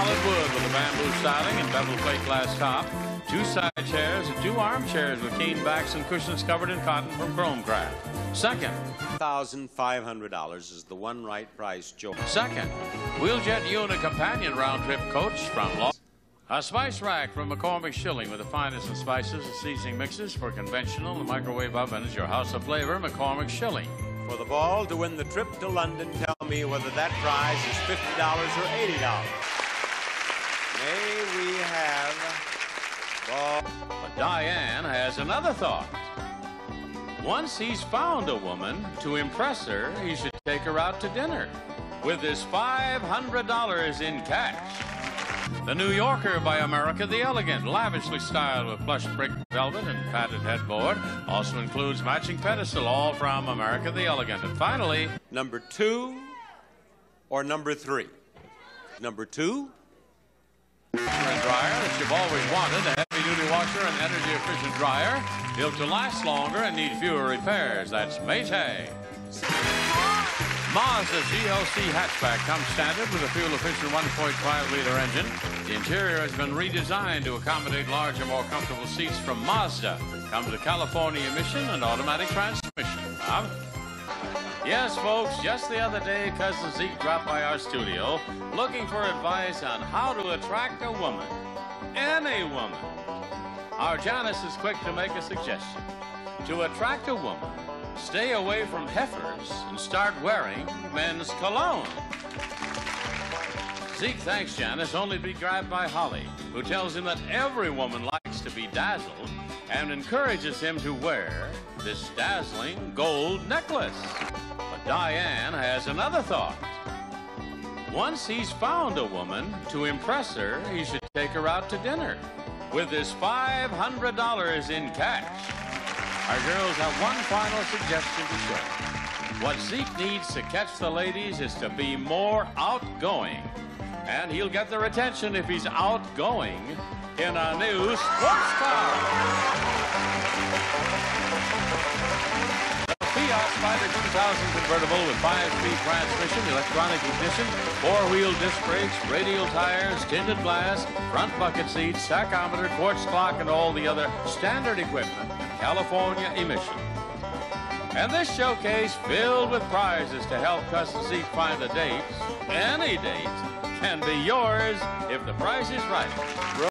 solid wood with a bamboo styling and bevel plate glass top. 2 side chairs and 2 armchairs with cane backs and cushions covered in cotton from Chrome Craft. Second, $1,500 is the one right price, Joe. Second, Wheeljet unit companion round-trip coach from a spice rack from McCormick Shilling with the finest of spices and seasoning mixes for conventional and microwave ovens. Your house of flavor, McCormick Shilling. For the ball to win the trip to London, tell me whether that prize is $50 or $80. May we have ball. But Diane has another thought. Once he's found a woman, to impress her, he should take her out to dinner with his $500 in cash. The New Yorker by America the Elegant, lavishly styled with plush brick velvet and padded headboard. Also includes matching pedestal, all from America the Elegant. And finally, number 2 or number 3? Number 2? And dryer that you've always wanted, a heavy-duty washer and energy-efficient dryer, built to last longer and need fewer repairs. That's Maytag. Mazda GLC hatchback comes standard with a fuel-efficient 1.5-liter engine. The interior has been redesigned to accommodate larger, more comfortable seats from Mazda. Comes with California emission and automatic transmission. Bob? Yes, folks, just the other day, Cousin Zeke dropped by our studio looking for advice on how to attract a woman. Any woman. Our Janice is quick to make a suggestion. To attract a woman, stay away from heifers and start wearing men's cologne. Zeke thanks Janice only to be grabbed by Holly, who tells him that every woman likes to be dazzled and encourages him to wear this dazzling gold necklace. But Diane has another thought. Once he's found a woman, to impress her, he should take her out to dinner with his $500 in cash. Our girls have one final suggestion to show. What Zeke needs to catch the ladies is to be more outgoing. And he'll get their attention if he's outgoing in a new sports car. The Fiat Spider 2000 convertible with 5-speed transmission, electronic ignition, 4-wheel disc brakes, radial tires, tinted glass, front bucket seats, tachometer, quartz clock, and all the other standard equipment. California emission. And this showcase filled with prizes to help Cousin Zeke find a date, any date, can be yours if the price is right.